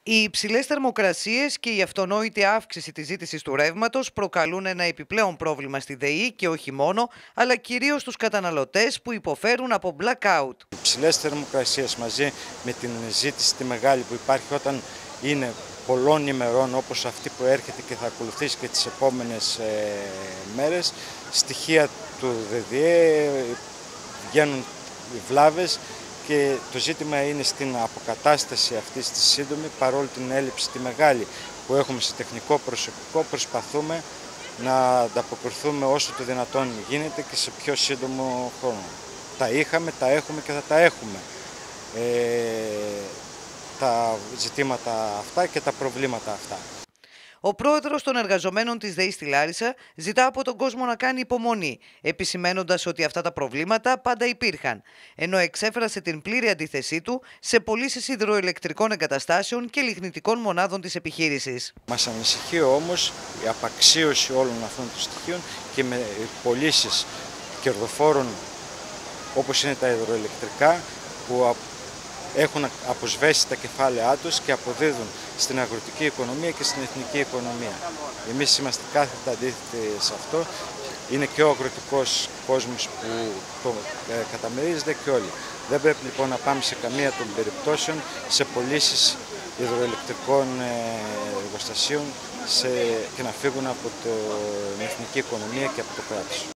Οι υψηλές θερμοκρασίες και η αυτονόητη αύξηση της ζήτησης του ρεύματος προκαλούν ένα επιπλέον πρόβλημα στη ΔΕΗ και όχι μόνο, αλλά κυρίως στους καταναλωτές που υποφέρουν από blackout. Οι υψηλές θερμοκρασίες μαζί με την ζήτηση τη μεγάλη που υπάρχει όταν είναι πολλών ημερών όπως αυτή που έρχεται και θα ακολουθήσει και τις επόμενες μέρες, στοιχεία του ΔΔΕ βγαίνουν βλάβες. Και το ζήτημα είναι στην αποκατάσταση αυτής της σύντομη, παρόλο την έλλειψη τη μεγάλη που έχουμε σε τεχνικό προσωπικό, προσπαθούμε να ανταποκριθούμε όσο το δυνατόν γίνεται και σε πιο σύντομο χρόνο. Τα είχαμε, τα έχουμε και θα τα έχουμε. Τα ζητήματα αυτά και τα προβλήματα αυτά. Ο πρόεδρος των εργαζομένων της ΔΕΗ στη Λάρισα ζητά από τον κόσμο να κάνει υπομονή, επισημαίνοντας ότι αυτά τα προβλήματα πάντα υπήρχαν, ενώ εξέφρασε την πλήρη αντίθεσή του σε πωλήσεις υδροελεκτρικών εγκαταστάσεων και λιγνητικών μονάδων της επιχείρησης. Μας ανησυχεί όμως η απαξίωση όλων αυτών των στοιχείων και με πωλήσεις κερδοφόρων όπως είναι τα υδροελεκτρικά που έχουν αποσβέσει τα κεφάλαιά τους και αποδίδουν στην αγροτική οικονομία και στην εθνική οικονομία. Εμείς είμαστε κάθετα αντίθετοι σε αυτό. Είναι και ο αγροτικός κόσμος που το καταμερίζεται και όλοι. Δεν πρέπει λοιπόν να πάμε σε καμία των περιπτώσεων σε πωλήσεις υδροελεκτρικών εργοστασίων και να φύγουν από την εθνική οικονομία και από το κράτος.